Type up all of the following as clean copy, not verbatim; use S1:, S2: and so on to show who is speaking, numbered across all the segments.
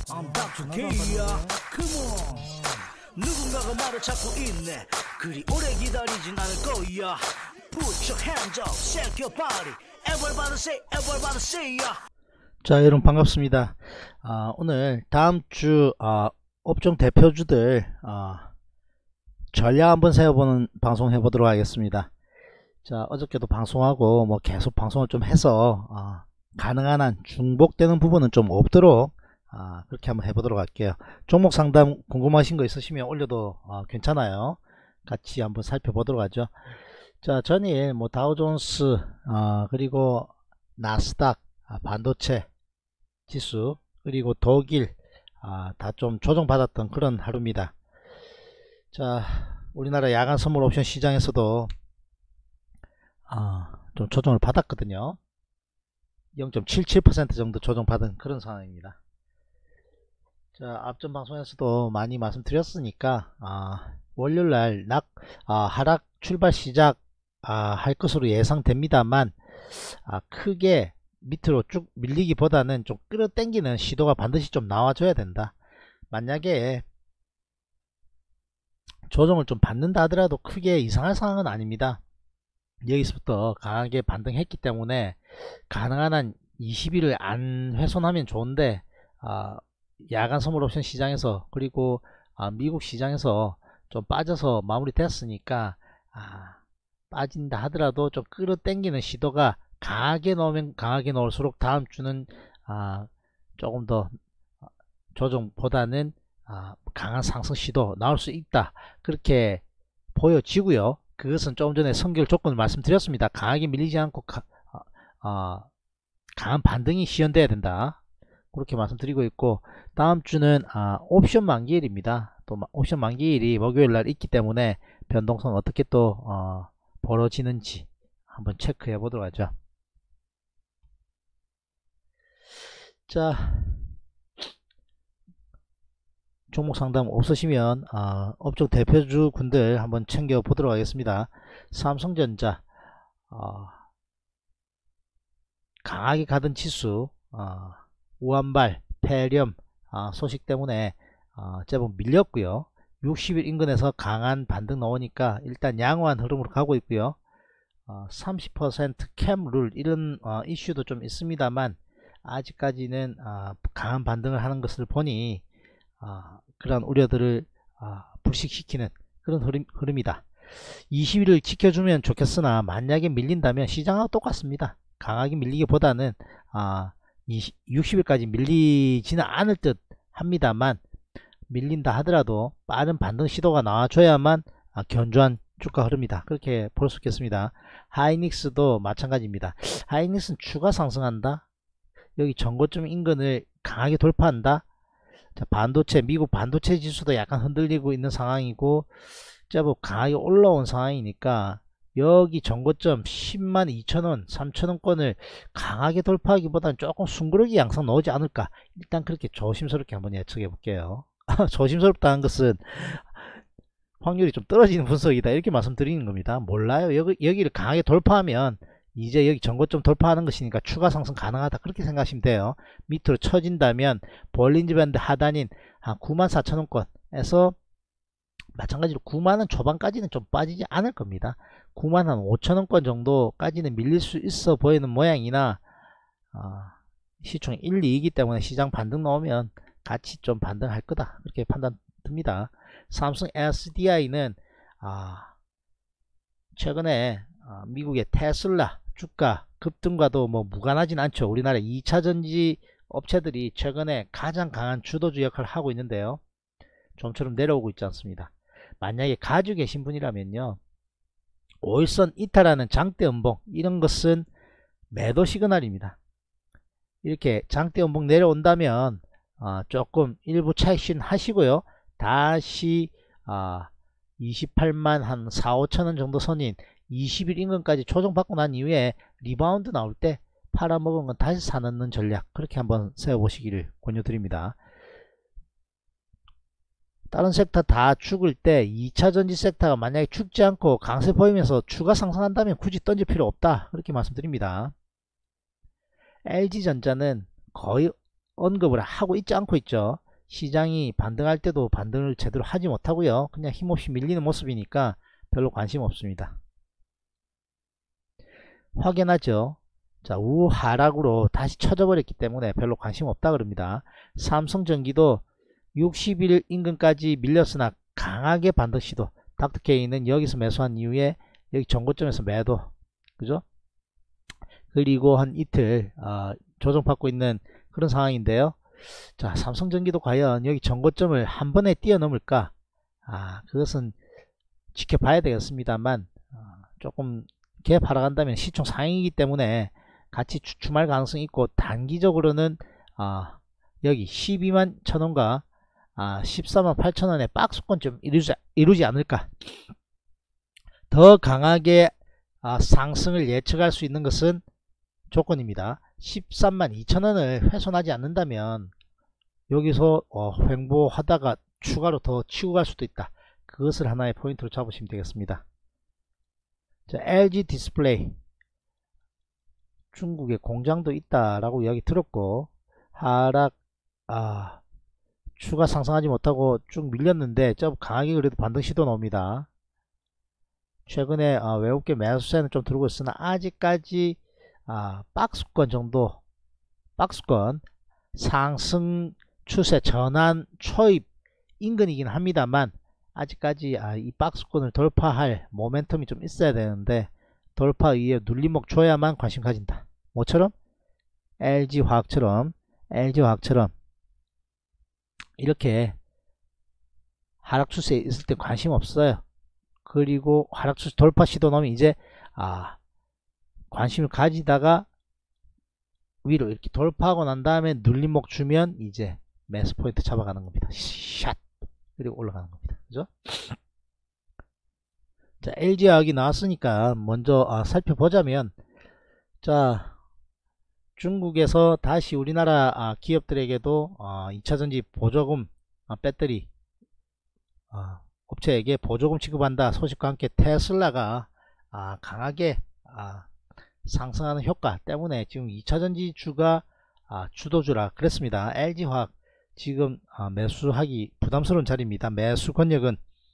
S1: I'm Dr. K야. Come on. 누군가가 말을 찾고 있네. 그리 오래 기다리진 않을 거야. Put your hands up, shake your body. Everybody say, yeah.
S2: 자, 여러분 반갑습니다. 오늘 다음 주 업종 대표주들 전략 한번 세워보는 방송 해보도록 하겠습니다. 자, 어저께도 방송하고 뭐 계속 방송을 좀 해서 가능한 한 중복되는 부분은 좀 없도록 그렇게 한번 해보도록 할게요. 종목 상담 궁금하신 거 있으시면 올려도 괜찮아요. 같이 한번 살펴보도록 하죠. 자, 전일 뭐 다우존스 그리고 나스닥 반도체 지수 그리고 독일 다 좀 조정받았던 그런 하루입니다. 자, 우리나라 야간 선물 옵션 시장에서도 좀 조정을 받았거든요. 0.77% 정도 조정받은 그런 상황입니다. 자, 앞전 방송에서도 많이 말씀드렸으니까 월요일날 하락 출발 시작 할 것으로 예상됩니다만 크게 밑으로 쭉 밀리기보다는 좀 끌어당기는 시도가 반드시 좀 나와줘야 된다. 만약에 조정을 좀 받는다 하더라도 크게 이상할 상황은 아닙니다. 여기서부터 강하게 반등했기 때문에 가능한 한 20일을 안 훼손하면 좋은데 야간 선물 옵션 시장에서 그리고 미국 시장에서 좀 빠져서 마무리 됐으니까 빠진다 하더라도 좀 끌어당기는 시도가 강하게 넣으면 강하게 넣을수록 다음 주는 조금 더 조정보다는 강한 상승 시도 나올 수 있다, 그렇게 보여지고요. 그것은 조금 전에 선결 조건을 말씀드렸습니다. 강하게 밀리지 않고 강한 반등이 시현돼야 된다, 그렇게 말씀드리고 있고, 다음 주는 옵션 만기일입니다. 또 옵션 만기일이 목요일날 있기 때문에 변동성 어떻게 또 벌어지는지 한번 체크해 보도록 하죠. 자, 종목 상담 없으시면 업종 대표주 군들 한번 챙겨 보도록 하겠습니다. 삼성전자 강하게 가던 지수 우한발 폐렴 소식 때문에 제법 밀렸고요. 60일 인근에서 강한 반등 나오니까 일단 양호한 흐름으로 가고 있고요. 30% 캠룰 이런 이슈도 좀 있습니다만 아직까지는 강한 반등을 하는 것을 보니 그런 우려들을 불식시키는 그런 흐름이다. 20일을 지켜주면 좋겠으나 만약에 밀린다면 시장하고 똑같습니다. 강하게 밀리기보다는 60일까지 밀리지는 않을 듯 합니다만, 밀린다 하더라도 빠른 반등 시도가 나와줘야만 견조한 주가 흐름이다, 그렇게 볼 수 있겠습니다. 하이닉스도 마찬가지입니다. 하이닉스는 추가 상승한다, 여기 전고점 인근을 강하게 돌파한다. 자, 반도체, 미국 반도체 지수도 약간 흔들리고 있는 상황이고 제법 강하게 올라온 상황이니까 여기 전고점 102,000원 3,000원권을 강하게 돌파하기보다는 조금 숭그러기 양상 나오지 않을까, 일단 그렇게 조심스럽게 한번 예측해 볼게요. 조심스럽다는 것은 확률이 좀 떨어지는 분석이다, 이렇게 말씀드리는 겁니다. 몰라요. 여기를 강하게 돌파하면 이제 여기 전고점 돌파하는 것이니까 추가 상승 가능하다, 그렇게 생각하시면 돼요. 밑으로 쳐진다면 볼린저 밴드 하단인 한 94,000원권에서 마찬가지로 9만원 초반까지는 좀 빠지지 않을 겁니다. 9만 한 5천원권 정도까지는 밀릴 수 있어 보이는 모양이나 시총 1, 2이기 때문에 시장 반등 나오면 같이 좀 반등할 거다, 그렇게 판단 듭니다. 삼성 SDI는 최근에 미국의 테슬라 주가 급등과도 뭐 무관하진 않죠. 우리나라 2차전지 업체들이 최근에 가장 강한 주도주 역할을 하고 있는데요, 좀처럼 내려오고 있지 않습니다. 만약에 가지고 계신 분이라면요, 5일선 이탈하는 장대 음봉 이런 것은 매도 시그널입니다. 이렇게 장대 음봉 내려온다면 조금 일부 차익신 하시고요, 다시 28만 한 4,5천원 정도 선인 20일 인근까지 조정받고 난 이후에 리바운드 나올 때 팔아먹은 건 다시 사놓는 전략, 그렇게 한번 세워보시기를 권유드립니다. 다른 섹터 다 죽을 때 2차전지 섹터가 만약에 죽지 않고 강세 보이면서 추가 상승한다면 굳이 던질 필요 없다, 그렇게 말씀드립니다. LG전자는 거의 언급을 하고 있지 않고 있죠. 시장이 반등할 때도 반등을 제대로 하지 못하고요. 그냥 힘없이 밀리는 모습이니까 별로 관심 없습니다. 확연하죠. 자, 우하락으로 다시 쳐져 버렸기 때문에 별로 관심 없다 그럽니다. 삼성전기도 60일 인근까지 밀렸으나 강하게 반등 시도. 닥터케이는 여기서 매수한 이후에 여기 전고점에서 매도, 그죠? 그리고 한 이틀 조정받고 있는 그런 상황인데요. 자, 삼성전기도 과연 여기 전고점을 한 번에 뛰어넘을까? 그것은 지켜봐야 되겠습니다만, 조금 갭 하락한다면 시총 상위이기 때문에 같이 주춤할 가능성이 있고, 단기적으로는 여기 12만 1천원과 14만 8천원의 박스권 좀 이루지 않을까. 더 강하게 상승을 예측할 수 있는 것은 조건입니다. 13만 2천원을 훼손하지 않는다면 여기서 횡보하다가 추가로 더 치고 갈 수도 있다. 그것을 하나의 포인트로 잡으시면 되겠습니다. 자, LG 디스플레이 중국에 공장도 있다라고 이야기 들었고, 하락 추가 상승하지 못하고 쭉 밀렸는데 좀 강하게 그래도 반등 시도 나옵니다. 최근에 외국계 매수세는 좀 들고 있으나 아직까지 박스권 정도, 박스권 상승 추세 전환 초입 인근이긴 합니다만, 아직까지 이 박스권을 돌파할 모멘텀이 좀 있어야 되는데, 돌파 이후에 눌림목 줘야만 관심 가진다. 뭐처럼? LG화학처럼 이렇게 하락 추세에 있을 때 관심 없어요. 그리고 하락 추세 돌파 시도 나오면 이제 관심을 가지다가 위로 이렇게 돌파하고 난 다음에 눌림목 주면 이제 매수 포인트 잡아가는 겁니다. 샷! 그리고 올라가는 겁니다. 그죠? 자, LG화학이 나왔으니까 먼저 살펴보자면, 자, 중국에서 다시 우리나라 기업들에게도 2차전지 보조금 배터리 업체에게 보조금 지급한다 소식과 함께 테슬라가 강하게 상승하는 효과 때문에 지금 2차전지주가 주도주라 그랬습니다. LG화학 지금 매수하기 부담스러운 자리입니다. 매수 권역은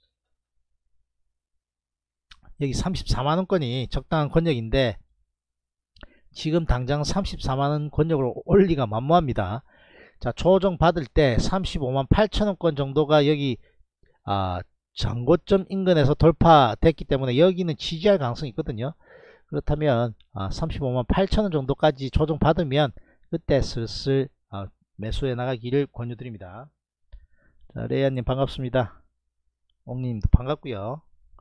S2: 여기 34만원권이 적당한 권역인데, 지금 당장 34만원 권역으로 올리기가 만무합니다. 자, 조정 받을 때 35만 8천원권 정도가 여기 전고점 인근에서 돌파됐기 때문에 여기는 지지할 가능성이 있거든요. 그렇다면 35만 8천원 정도까지 조정 받으면 그때 슬슬 매수해 나가기를 권유드립니다. 자, 레이아님 반갑습니다. 옥님도 반갑고요.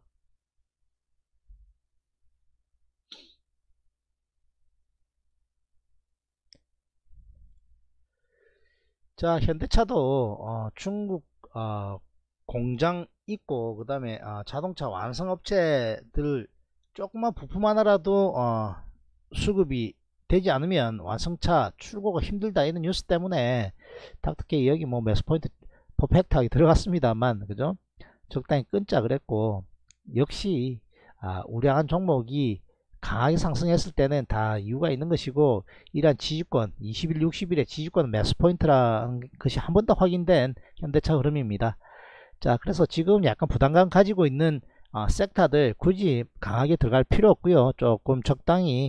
S2: 자, 현대차도 중국 공장 있고, 그 다음에 자동차 완성업체들 조그만 부품 하나라도 수급이 되지 않으면 완성차 출고가 힘들다 이런 뉴스 때문에 닥터케이 여기 뭐 매수 포인트 퍼펙트하게 들어갔습니다만, 그죠? 적당히 끊자 그랬고, 역시 우량한 종목이 강하게 상승했을 때는 다 이유가 있는 것이고, 이러한 지지권 20일 60일의 지지권 매수 포인트라는 것이 한 번 더 확인된 현대차 흐름입니다. 자, 그래서 지금 약간 부담감 가지고 있는 섹터들 굳이 강하게 들어갈 필요 없고요. 조금 적당히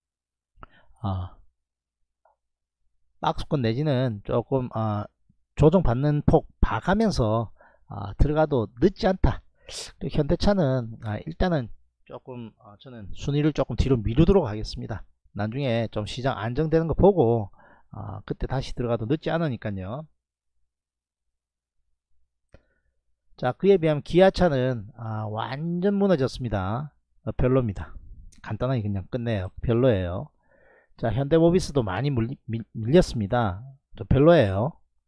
S2: 박스권 내지는 조금 조정받는 폭 봐가면서 들어가도 늦지 않다. 그리고 현대차는 일단은 조금 저는 순위를 조금 뒤로 미루도록 하겠습니다. 나중에 좀 시장 안정되는 거 보고 그때 다시 들어가도 늦지 않으니까요. 자, 그에 비하면 기아차는 완전 무너졌습니다. 별로입니다. 간단하게 그냥 끝내요. 별로예요. 자, 현대모비스도 많이 밀렸습니다. 좀 별로예요.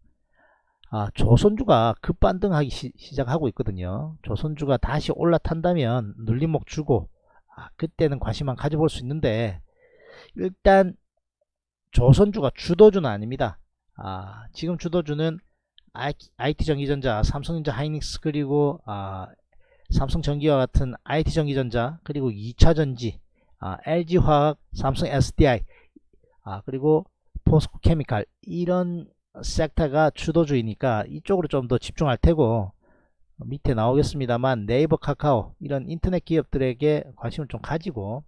S2: 조선주가 급반등하기 시작하고 있거든요. 조선주가 다시 올라탄다면 눌림목 주고 그때는 관심만 가져볼 수 있는데, 일단 조선주가 주도주는 아닙니다. 지금 주도주는 IT전기전자, 삼성전자 하이닉스, 그리고 삼성전기와 같은 IT전기전자, 그리고 2차전지, LG화학, 삼성 SDI, 그리고 포스코케미칼, 이런 섹터가 주도주의니까 이쪽으로 좀 더 집중할 테고, 밑에 나오겠습니다만 네이버, 카카오 이런 인터넷 기업들에게 관심을 좀 가지고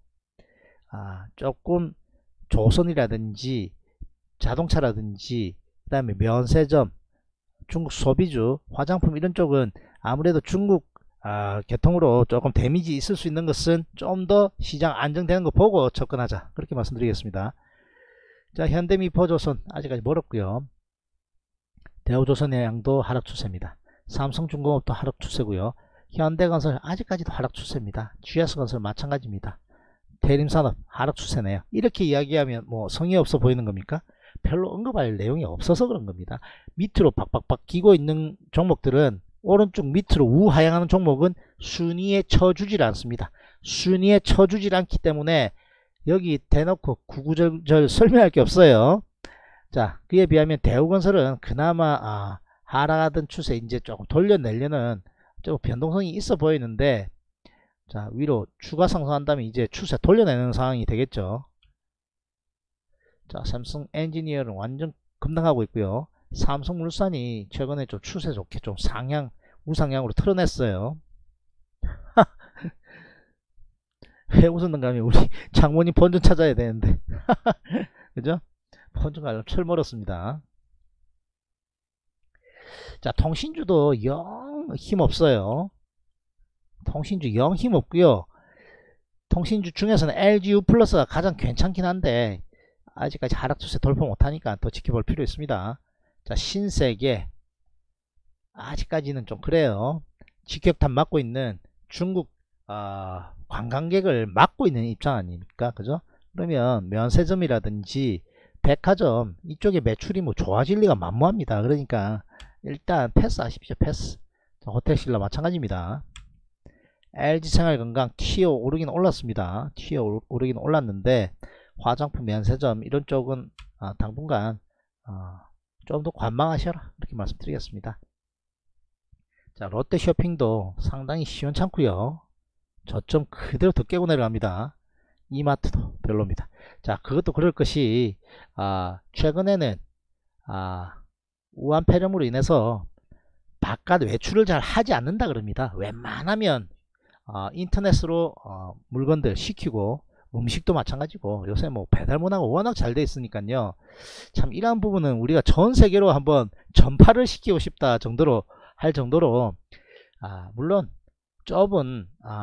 S2: 조금 조선이라든지 자동차라든지 그 다음에 면세점, 중국 소비주, 화장품 이런 쪽은 아무래도 중국 개통으로 조금 데미지 있을 수 있는 것은 좀 더 시장 안정되는 거 보고 접근하자, 그렇게 말씀드리겠습니다. 자, 현대미포조선 아직까지 멀었고요. 대우조선해양도 하락 추세입니다. 삼성중공업도 하락 추세고요. 현대건설 아직까지도 하락 추세입니다. GS건설 마찬가지입니다. 대림산업 하락 추세네요. 이렇게 이야기하면 뭐 성의 없어 보이는 겁니까? 별로 언급할 내용이 없어서 그런 겁니다. 밑으로 박박박 끼고 있는 종목들은, 오른쪽 밑으로 우하향하는 종목은 순위에 쳐주질 않습니다. 순위에 쳐주질 않기 때문에 여기 대놓고 구구절절 설명할 게 없어요. 자, 그에 비하면 대우건설은 그나마 하락하던 추세 이제 조금 돌려내려는 좀 변동성이 있어 보이는데, 자, 위로 추가 상승한다면 이제 추세 돌려내는 상황이 되겠죠. 자, 삼성 엔지니어는 완전 급등하고 있고요. 삼성물산이 최근에 좀 추세 좋게 좀 상향, 우상향으로 틀어냈어요. 왜 웃었는가 하면 우리 장모님 본전 찾아야 되는데 그죠? 본전 가려면 철 멀었습니다. 자, 통신주도 영 힘없어요. 통신주 영 힘없고요. 통신주 중에서는 LGU 플러스가 가장 괜찮긴 한데 아직까지 하락 추세 돌파 못하니까 더 지켜볼 필요 있습니다. 자, 신세계 아직까지는 좀 그래요. 직격탄 맞고 있는 중국 관광객을 막고 있는 입장 아닙니까? 그죠? 그러면 면세점이라든지 백화점 이쪽에 매출이 뭐 좋아질 리가 만무합니다. 그러니까 일단 패스하십시오. 패스. 자, 호텔신라 마찬가지입니다. LG생활건강 티어 오르긴 올랐습니다. 티어 오르긴 올랐는데 화장품, 면세점 이런 쪽은 당분간 좀 더 관망하셔라, 이렇게 말씀드리겠습니다. 자, 롯데쇼핑도 상당히 시원찮고요. 저점 그대로 더 깨고 내려갑니다. 이마트도 별로입니다. 자, 그것도 그럴 것이 최근에는 우한 폐렴으로 인해서 바깥 외출을 잘 하지 않는다 그럽니다. 웬만하면 인터넷으로 물건들 시키고, 음식도 마찬가지고 요새 뭐 배달문화가 워낙 잘 돼 있으니까요. 참 이러한 부분은 우리가 전 세계로 한번 전파를 시키고 싶다 정도로 할 정도로 물론 좁은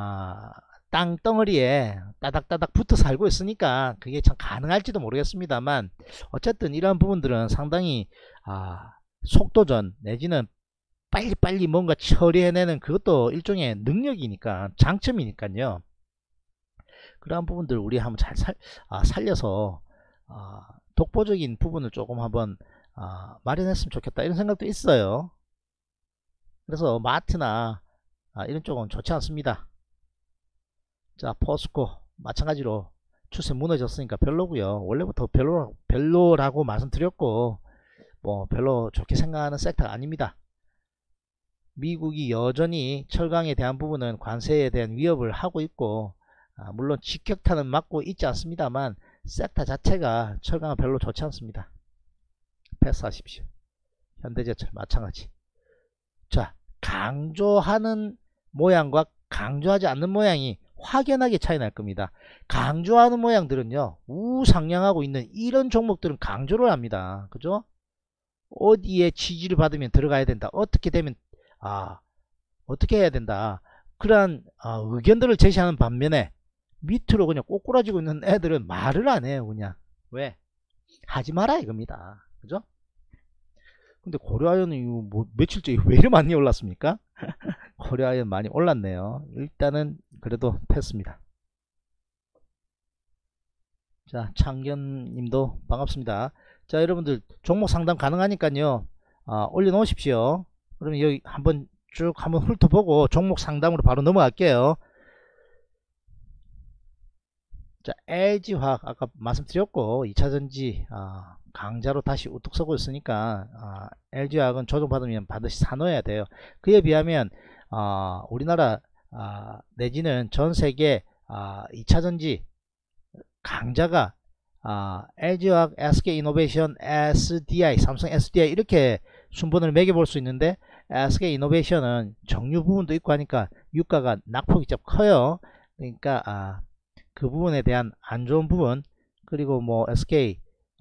S2: 땅덩어리에 따닥따닥 붙어 살고 있으니까 그게 참 가능할지도 모르겠습니다만, 어쨌든 이러한 부분들은 상당히 속도전 내지는 빨리빨리 뭔가 처리해내는 그것도 일종의 능력이니까, 장점이니까요. 그러한 부분들 우리 한번 잘 살려서 독보적인 부분을 조금 한번 마련했으면 좋겠다, 이런 생각도 있어요. 그래서 마트나 이런 쪽은 좋지 않습니다. 자, 포스코 마찬가지로 추세 무너졌으니까 별로고요. 원래부터 별로라고 말씀드렸고 뭐 별로 좋게 생각하는 섹터가 아닙니다. 미국이 여전히 철강에 대한 부분은 관세에 대한 위협을 하고 있고, 물론 직격탄은 맞고 있지 않습니다만 섹터 자체가 철강은 별로 좋지 않습니다. 패스하십시오. 현대제철 마찬가지. 자, 강조하는 모양과 강조하지 않는 모양이 확연하게 차이 날 겁니다. 강조하는 모양들은요, 우상향하고 있는 이런 종목들은 강조를 합니다. 그죠? 어디에 지지를 받으면 들어가야 된다, 어떻게 되면 어떻게 해야 된다, 그러한 의견들을 제시하는 반면에 밑으로 그냥 꼬꾸라지고 있는 애들은 말을 안 해요. 그냥 왜? 하지 마라 이겁니다. 그죠? 근데 고려아연은 뭐 며칠째 왜 이렇게 많이 올랐습니까? 고려아연 많이 올랐네요. 일단은 그래도 패스입니다. 자, 창견님도 반갑습니다. 자, 여러분들 종목 상담 가능하니까요, 올려놓으십시오. 그러면 여기 한번 쭉 한번 훑어보고 종목 상담으로 바로 넘어갈게요. 자, LG화학 아까 말씀드렸고 2차전지 강자로 다시 우뚝 서고 있으니까 LG화학은 조정받으면 반드시 사놓아야 돼요. 그에 비하면 우리나라 내지는 전세계 2차전지 강자가 LG화학, SK이노베이션, SDI, 삼성 SDI 이렇게 순번을 매겨볼 수 있는데 SK이노베이션은 정유 부분도 있고 하니까 유가가 낙폭이 좀 커요. 그러니까 그 부분에 대한 안 좋은 부분, 그리고 뭐 SK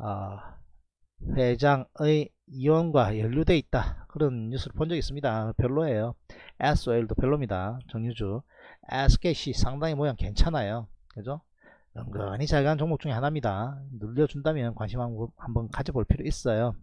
S2: 회장의 이혼과 연루돼 있다 그런 뉴스를 본 적이 있습니다. 별로예요. SOL도 별로입니다. 정유주. SKC 상당히 모양 괜찮아요. 그죠? 은근히 잘 가는 종목 중에 하나입니다. 눌려준다면 관심 한번 가져볼 필요 있어요.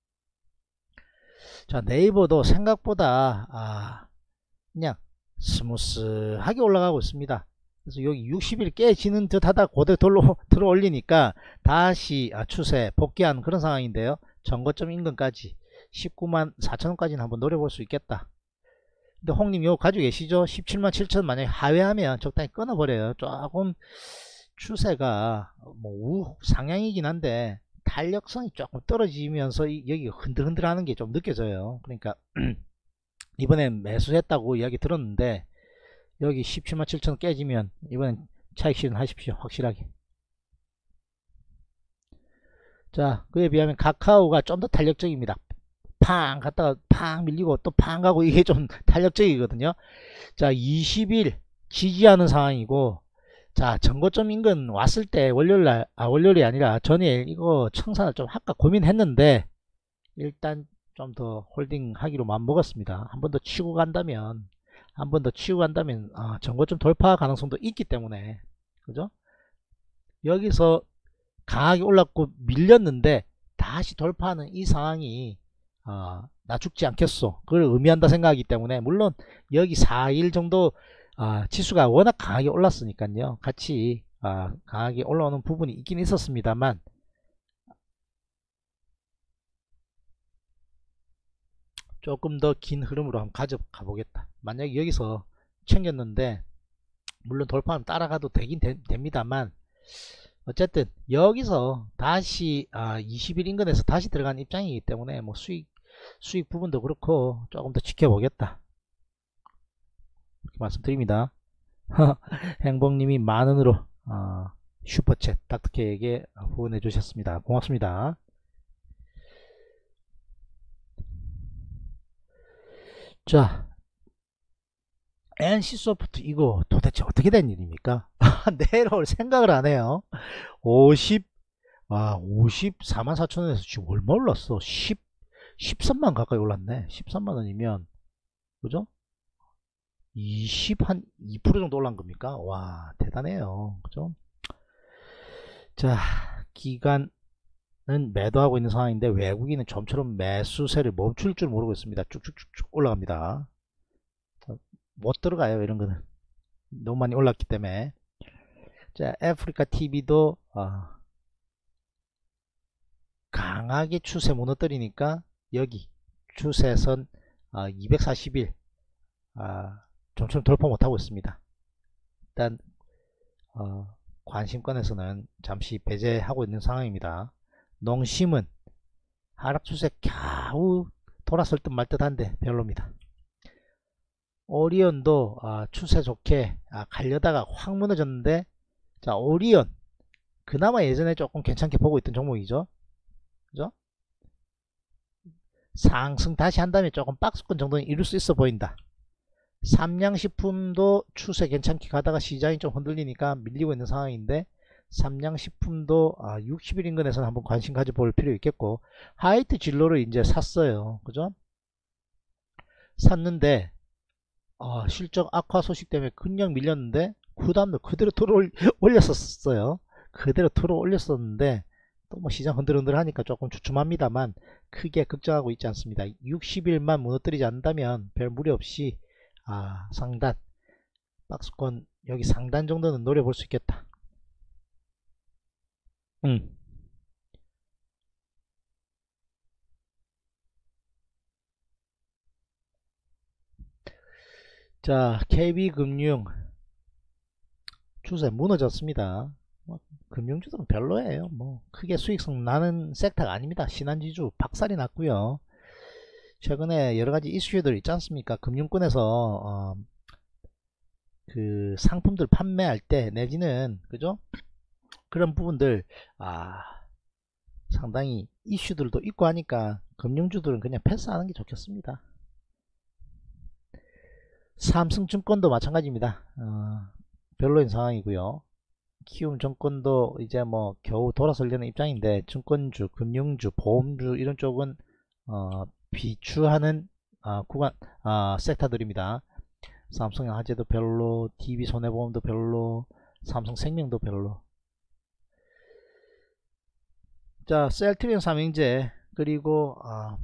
S2: 자, 네이버도 생각보다 그냥 스무스하게 올라가고 있습니다. 그래서 여기 60일 깨지는 듯 하다 그대로 들어 올리니까 다시 추세 복귀한 그런 상황인데요. 전고점 인근까지 19만 4천원까지는 한번 노려볼 수 있겠다. 근데 홍님 이거 가지고 계시죠? 17만 7천 만약에 하회하면 적당히 끊어버려요. 조금 추세가 뭐 상향이긴 한데 탄력성이 조금 떨어지면서 여기 흔들흔들 하는 게 좀 느껴져요. 그러니까 이번엔 매수했다고 이야기 들었는데 여기 17만 7천 깨지면 이번엔 차익 실현하십시오. 확실하게. 자, 그에 비하면 카카오가 좀 더 탄력적입니다. 팡 갔다가 팡 밀리고 또 팡 가고 이게 좀 탄력적이거든요. 자, 20일 지지하는 상황이고, 자, 전고점 인근 왔을 때 월요일날, 월요일이 아니라 전일 이거 청산을 좀 할까 고민했는데 일단 좀 더 홀딩 하기로 마음먹었습니다. 한 번 더 치고 간다면 전고점 돌파 가능성도 있기 때문에, 그죠? 여기서 강하게 올랐고 밀렸는데 다시 돌파하는 이 상황이 나 죽지 않겠소 그걸 의미한다 생각하기 때문에, 물론 여기 4일 정도 지수가 워낙 강하게 올랐으니까요, 같이 강하게 올라오는 부분이 있긴 있었습니다만 조금 더 긴 흐름으로 한번 가져가 보겠다. 만약에 여기서 챙겼는데 물론 돌파하면 따라가도 되긴 됩니다만, 어쨌든 여기서 다시 20일 인근에서 다시 들어간 입장이기 때문에 뭐 수익 부분도 그렇고 조금 더 지켜보겠다 이렇게 말씀드립니다. 행복님이 만원으로 슈퍼챗 닥터케에게 후원해 주셨습니다. 고맙습니다. 자, NC소프트 이거 도대체 어떻게 된 일입니까? 내려올 생각을 안 해요. 54만 4천원에서 지금 얼마 올랐어? 13만 가까이 올랐네. 13만원이면 그죠? 한 2% 정도 올란 겁니까? 와, 대단해요. 그죠? 자, 기관은 매도하고 있는 상황인데 외국인은 좀처럼 매수세를 멈출 줄 모르고 있습니다. 쭉쭉쭉 올라갑니다. 못 들어가요, 이런 거는. 너무 많이 올랐기 때문에. 자, 아프리카 TV도 강하게 추세 무너뜨리니까 여기 추세선 240일 좀처럼 돌파 못하고 있습니다. 일단 관심권에서는 잠시 배제하고 있는 상황입니다. 농심은 하락 추세 겨우 돌았을 듯 말 듯한데 별로입니다. 오리온도 추세 좋게 가려다가 확 무너졌는데, 자, 오리온 그나마 예전에 조금 괜찮게 보고 있던 종목이죠. 그죠? 상승 다시 한다면 조금 박스권 정도는 이룰 수 있어 보인다. 삼양식품도 추세 괜찮게 가다가 시장이 좀 흔들리니까 밀리고 있는 상황인데, 삼양식품도 60일 인근에서는 한번 관심 가져볼 필요 있겠고, 하이트 진로를 이제 샀어요. 그죠? 샀는데 실적 악화 소식 때문에 그냥 밀렸는데 그 다음날 그대로 들어 올렸었어요. 그대로 들어 올렸었는데 또 뭐 시장 흔들흔들 하니까 조금 주춤합니다만 크게 걱정하고 있지 않습니다. 60일만 무너뜨리지 않는다면 별 무리 없이 상단 박스권 여기 상단 정도는 노려볼 수 있겠다. 자, KB금융 추세 무너졌습니다. 금융주들은 별로예요. 뭐 크게 수익성 나는 섹터가 아닙니다. 신한지주 박살이 났고요. 최근에 여러가지 이슈들 있지 않습니까? 금융권에서 그 상품들 판매할 때 내지는, 그죠? 그런 부분들 상당히 이슈들도 있고 하니까 금융주들은 그냥 패스하는 게 좋겠습니다. 삼성증권도 마찬가지입니다. 별로인 상황이고요. 키움증권도 이제 뭐 겨우 돌아서려는 입장인데, 증권주, 금융주, 보험주 이런 쪽은 비추하는 구간 섹터들입니다. 삼성화재도 별로, DB손해보험도 별로, 삼성생명도 별로. 자, 셀트리온 삼형제 그리고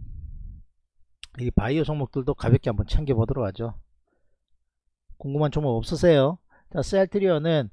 S2: 이 바이오 종목들도 가볍게 한번 챙겨보도록 하죠. 궁금한 종목 없으세요? 자, 셀트리온은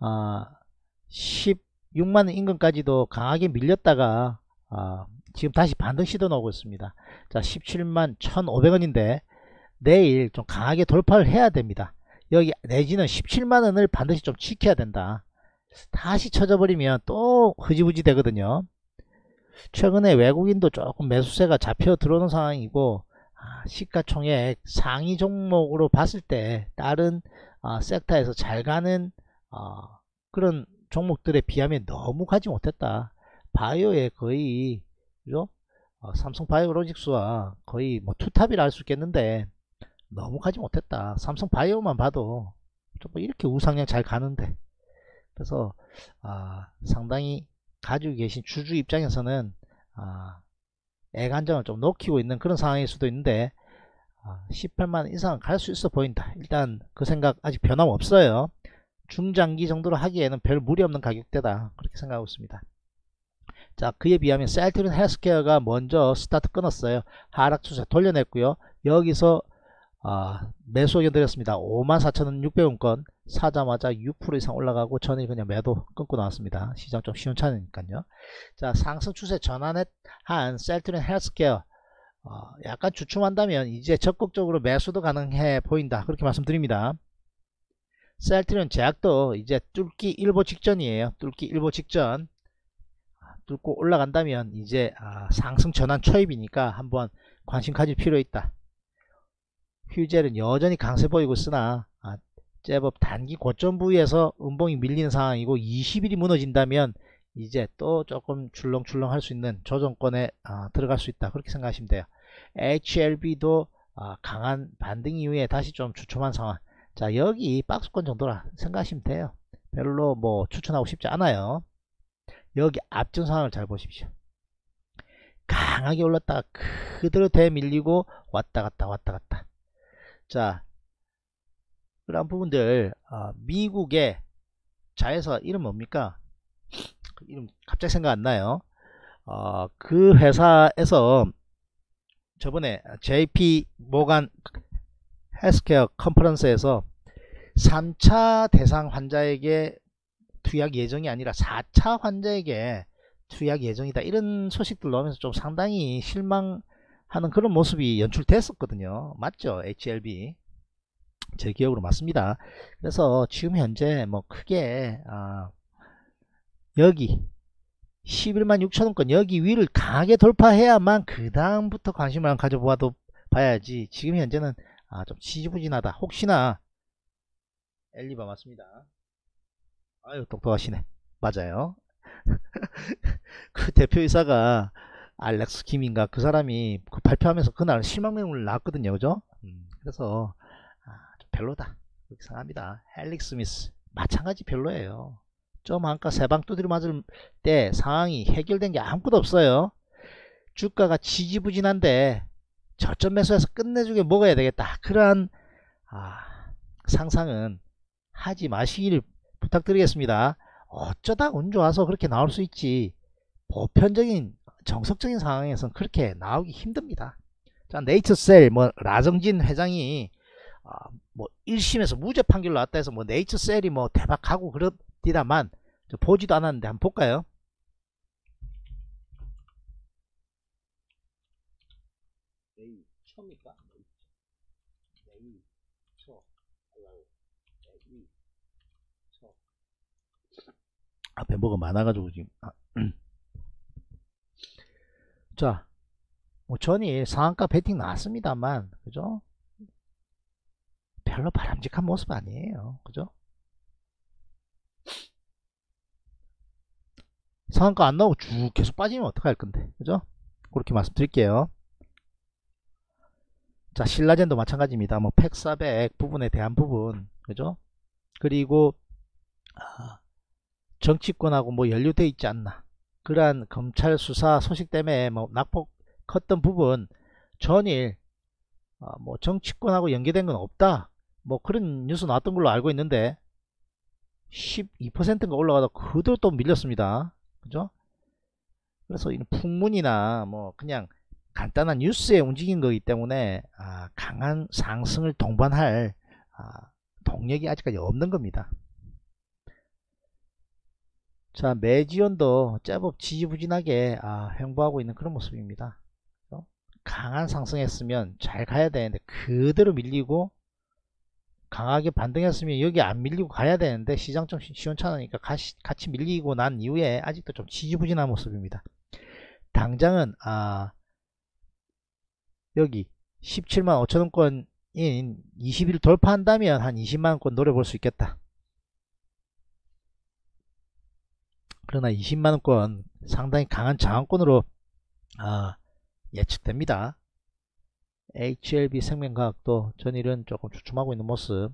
S2: 16만원 인근까지도 강하게 밀렸다가 지금 다시 반등 시도 나오고 있습니다. 자, 17만 1,500원인데 내일 좀 강하게 돌파를 해야 됩니다. 여기 내지는 17만원을 반드시 좀 지켜야 된다. 다시 쳐져버리면 또 흐지부지 되거든요. 최근에 외국인도 조금 매수세가 잡혀 들어오는 상황이고, 시가총액 상위 종목으로 봤을 때 다른 섹터에서 잘 가는 그런 종목들에 비하면 너무 가지 못했다. 바이오에 거의 그죠? 삼성바이오로직스와 거의 뭐 투탑이라 할 수 있겠는데 너무 가지 못했다. 삼성바이오만 봐도 좀 이렇게 우상향 잘 가는데, 그래서 상당히 가지고 계신 주주 입장에서는 애간장을 좀 녹이고 있는 그런 상황일 수도 있는데 18만원 이상은 갈 수 있어 보인다. 일단 그 생각 아직 변함없어요. 중장기 정도로 하기에는 별 무리 없는 가격대다, 그렇게 생각하고 있습니다. 자, 그에 비하면 셀트리온 헬스케어가 먼저 스타트 끊었어요. 하락 추세 돌려냈고요. 여기서 매수 의견 드렸습니다. 54,600원권 사자마자 6% 이상 올라가고 저는 그냥 매도 끊고 나왔습니다. 시장 좀 시원찮으니까요. 자, 상승 추세 전환한 셀트리온 헬스케어 약간 주춤한다면 이제 적극적으로 매수도 가능해 보인다, 그렇게 말씀드립니다. 셀트리온 제약도 이제 뚫기 일보 직전이에요. 뚫기 일보 직전. 뚫고 올라간다면 이제 상승 전환 초입이니까 한번 관심 가질 필요 있다. 휴젤은 여전히 강세 보이고 있으나 제법 단기 고점 부위에서 음봉이 밀리는 상황이고, 20일이 무너진다면 이제 또 조금 출렁출렁 할 수 있는 조정권에 들어갈 수 있다, 그렇게 생각하시면 돼요. HLB도 강한 반등 이후에 다시 좀 주춤한 상황. 자, 여기 박스권 정도라 생각하시면 돼요. 별로 뭐 추천하고 싶지 않아요. 여기 앞전 상황을 잘 보십시오. 강하게 올랐다가 그대로 대밀리고 왔다갔다 왔다갔다. 자, 그런 부분들 미국의 자회사 이름 뭡니까? 이름 갑자기 생각 안 나요. 그 회사에서 저번에 JP 모간 헬스케어 컨퍼런스에서 3차 대상 환자에게 투약 예정이 아니라 4차 환자에게 투약 예정이다, 이런 소식들 나오면서 좀 상당히 실망하는 그런 모습이 연출됐었거든요. 맞죠? HLB 제 기억으로 맞습니다. 그래서 지금 현재 뭐 크게 여기 11만 6천원권 여기 위를 강하게 돌파해야만 그 다음부터 관심을 가져봐도 봐야지, 지금 현재는 좀 지지부진하다. 혹시나 엘리바 맞습니다. 아유, 똑똑하시네. 맞아요. 그 대표이사가 알렉스 김인가 그 사람이 그 발표하면서 그날 실망명을 나왔거든요. 그죠? 그래서 좀 별로다, 그렇게 생각합니다. 헬릭 스미스 마찬가지 별로예요. 좀 한가 세방 두드려 맞을 때 상황이 해결된 게 아무것도 없어요. 주가가 지지부진한데 저점 매수해서 끝내주게 먹어야 되겠다, 그러한 상상은 하지 마시길 부탁드리겠습니다. 어쩌다 운 좋아서 그렇게 나올 수 있지, 보편적인 정석적인 상황에서는 그렇게 나오기 힘듭니다. 자, 네이처셀 뭐 라정진 회장이 뭐 1심에서 무죄 판결 나왔다 해서 뭐 네이처셀이 뭐 대박하고 그렇디다만 보지도 않았는데 한번 볼까요? 네이처입니까? 네이처 앞에 뭐가 많아가지고 지금 자, 뭐 전일 상한가 베팅 나왔습니다만, 그죠? 별로 바람직한 모습 아니에요, 그죠? 상한가 안 나오고 쭉 계속 빠지면 어떡할 건데, 그죠? 그렇게 말씀드릴게요. 자, 신라젠도 마찬가지입니다. 뭐 팩400 부분에 대한 부분, 그죠? 그리고 정치권하고 뭐 연루돼 있지 않나, 그러한 검찰 수사 소식 때문에 뭐 낙폭 컸던 부분 전일 뭐 정치권하고 연계된 건 없다, 뭐 그런 뉴스 나왔던 걸로 알고 있는데 12%인가 올라가다 그대로 또 밀렸습니다. 그죠? 그래서 이 풍문이나 뭐 그냥 간단한 뉴스에 움직인 거기 때문에 강한 상승을 동반할 동력이 아직까지 없는 겁니다. 자, 매지연도 제법 지지부진하게 횡보하고 있는 그런 모습입니다. 강한 상승했으면 잘 가야 되는데 그대로 밀리고, 강하게 반등했으면 여기 안 밀리고 가야 되는데 시장 좀 시원찮으니까 같이 밀리고 난 이후에 아직도 좀 지지부진한 모습입니다. 당장은 여기 17만 5천원권인 20일 돌파한다면 한 20만원권 노려볼 수 있겠다. 그러나 20만원권 상당히 강한 저항권으로 예측됩니다. HLB 생명과학도 전일은 조금 주춤하고 있는 모습.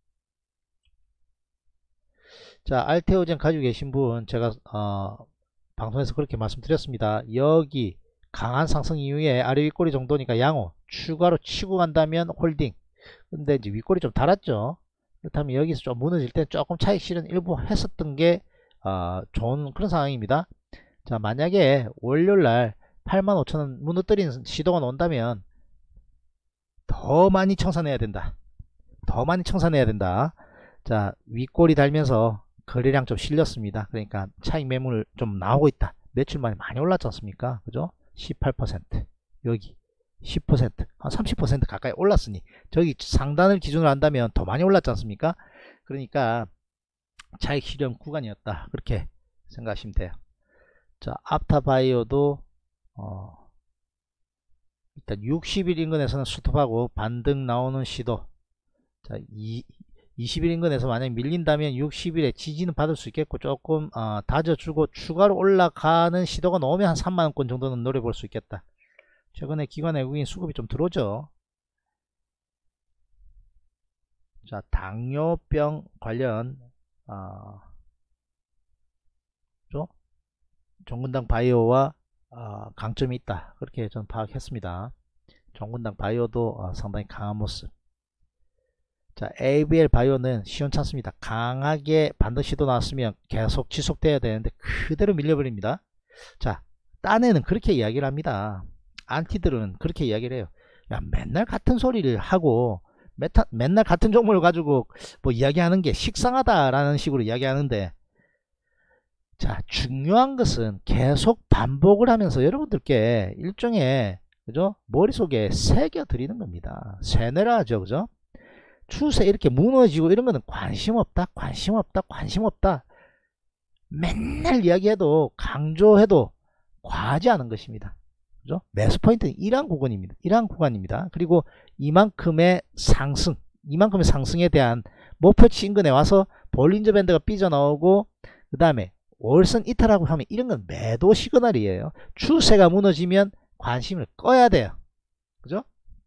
S2: 자, 알테오젠 가지고 계신 분 제가 방송에서 그렇게 말씀드렸습니다. 여기 강한 상승 이후에 아래 윗꼬리 정도니까 양호, 추가로 치고 간다면 홀딩. 근데 이제 윗꼬리 좀 달았죠. 그렇다면 여기서 좀 무너질 때 조금 차익 실현 일부 했었던 게 좋은 그런 상황입니다. 자, 만약에 월요일날 85,000원 무너뜨리는 시도가 나온다면 더 많이 청산해야 된다. 더 많이 청산해야 된다. 자, 윗꼬리 달면서 거래량 좀 실렸습니다. 그러니까 차익 매물 좀 나오고 있다. 며칠 만에 많이 올랐지 않습니까? 그죠? 18%, 여기 10%, 한 30% 가까이 올랐으니 저기 상단을 기준으로 한다면 더 많이 올랐지 않습니까? 그러니까 차익 실현 구간이었다, 그렇게 생각하시면 돼요. 자, 앞타바이오도 일단 60일 인근에서는 스톱하고 반등 나오는 시도. 자, 20일 인근에서 만약 밀린다면 60일에 지지는 받을 수 있겠고, 조금 다져주고 추가로 올라가는 시도가 나오면 한 3만원권 정도는 노려볼 수 있겠다. 최근에 기관 외국인 수급이 좀 들어오죠. 자, 당뇨병 관련 종근당 바이오와 강점이 있다, 그렇게 저는 파악했습니다. 종근당 바이오도 상당히 강한 모습. 자, ABL 바이오는 시원찮습니다. 강하게 반등 시도 나왔으면 계속 지속돼야 되는데 그대로 밀려버립니다. 자, 딴에는 그렇게 이야기를 합니다. 안티들은 그렇게 이야기를 해요. 야, 맨날 같은 소리를 하고 맨날 같은 종목을 가지고 뭐 이야기하는 게 식상하다라는 식으로 이야기하는데, 자, 중요한 것은 계속 반복을 하면서 여러분들께 일종의, 그죠? 머릿속에 새겨 드리는 겁니다. 세뇌라 하죠, 그죠? 추세 이렇게 무너지고 이런 거는 관심 없다, 관심 없다, 관심 없다. 맨날 이야기해도 강조해도 과하지 않은 것입니다. 그죠? 매수 포인트는 이러한 구간입니다. 이러한 구간입니다. 그리고 이만큼의 상승에 대한 목표치 인근에 와서 볼린저 밴드가 삐져나오고, 그 다음에 월선 이탈하고 하면 이런 건 매도 시그널이에요. 추세가 무너지면 관심을 꺼야 돼요. 그죠?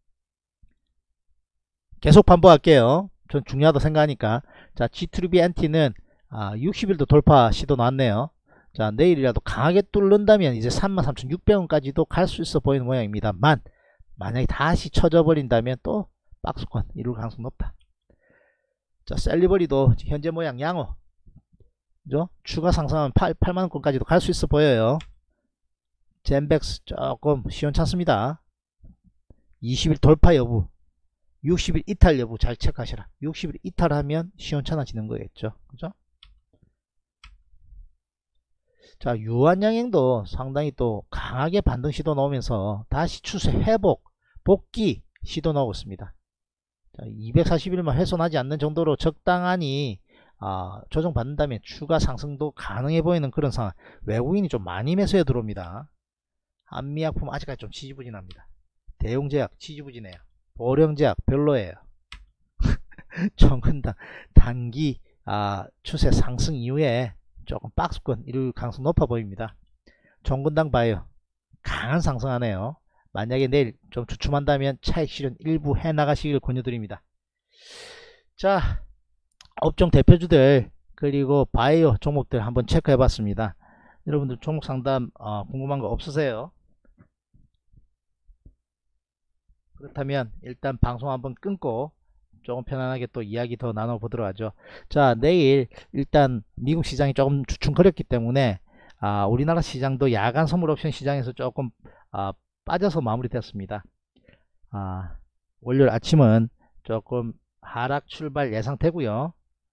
S2: 계속 반복할게요. 전 중요하다고 생각하니까. 자, G2B NT는 60일도 돌파 시도 나왔네요. 자, 내일이라도 강하게 뚫는다면 이제 33,600원까지도 갈 수 있어 보이는 모양입니다만, 만약에 다시 쳐져 버린다면 또 박스권 이룰 가능성 높다. 자, 셀리버리도 현재 모양 양호, 그죠? 추가 상승하면 8만원권까지도 갈 수 있어 보여요. 젠백스 조금 시원찮습니다. 20일 돌파 여부, 60일 이탈 여부 잘 체크하시라. 60일 이탈하면 시원찮아지는 거겠죠, 그죠? 자, 유한양행도 상당히 또 강하게 반등 시도 나오면서 다시 추세 회복, 복귀 시도 나오고 있습니다. 241만 훼손하지 않는 정도로 적당하니 조정받는다면 추가 상승도 가능해 보이는 그런 상황. 외국인이 좀 많이 매수해 들어옵니다. 한미약품 아직까지 좀 지지부진합니다. 대용제약 지지부진해요. 보령제약 별로예요. 종근당 단기 추세 상승 이후에 조금 박스권 이룰 가능성 높아 보입니다. 종근당 바이오 강한 상승하네요. 만약에 내일 좀 주춤한다면 차익 실현 일부 해 나가시길 권유드립니다. 자, 업종 대표주들 그리고 바이오 종목들 한번 체크해 봤습니다. 여러분들 종목 상담 궁금한 거 없으세요? 그렇다면 일단 방송 한번 끊고 조금 편안하게 또 이야기 더 나눠보도록 하죠. 자, 내일 일단 미국 시장이 조금 주춤거렸기 때문에 우리나라 시장도 야간 선물 옵션 시장에서 조금 빠져서 마무리됐습니다. 월요일 아침은 조금 하락 출발 예상되고요.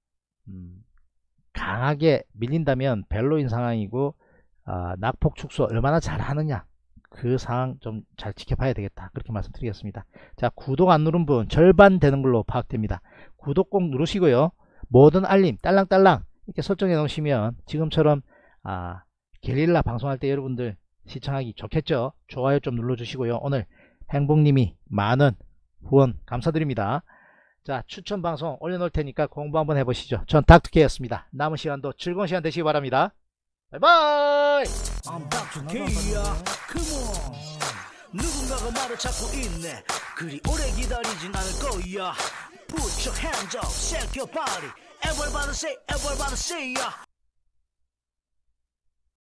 S2: 강하게 밀린다면 벨로인 상황이고 낙폭 축소 얼마나 잘하느냐 그 상황 좀 잘 지켜봐야 되겠다 그렇게 말씀드리겠습니다. 자, 구독 안 누른 분 절반 되는 걸로 파악됩니다. 구독 꼭 누르시고요. 모든 알림 딸랑딸랑 이렇게 설정해 놓으시면 지금처럼 게릴라 방송할 때 여러분들 시청하기 좋겠죠. 좋아요 좀 눌러주시고요. 오늘 행복님이 만원 후원 감사드립니다. 자, 추천 방송 올려놓을 테니까 공부 한번 해보시죠. 전 닥터케이였습니다. 남은 시간도 즐거운 시간 되시기 바랍니다. 바이바이.
S1: I'm Dr. K야. Come on. 누군가가 말을 찾고 있네. 그리 오래 기다리진 않을 거야. Put your hands up, shake your body. Everybody say, everybody say, yeah.